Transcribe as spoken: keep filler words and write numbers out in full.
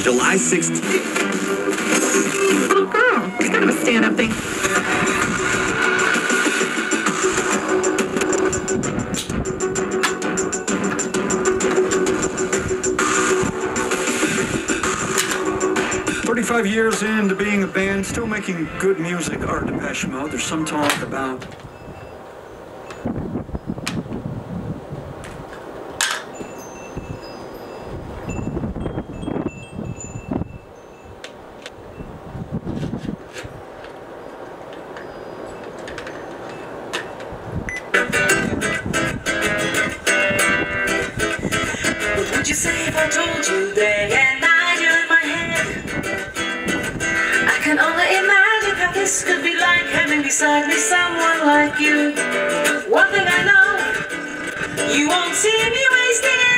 July sixteenth. Little girl, it's kind of a stand-up thing. thirty-five years into being a band, still making good music, our Depeche Mode. There's some talk about What would you say if I told you day and night you're in my head? I can only imagine how this could be like having beside me someone like you. One thing I know, you won't see me wasting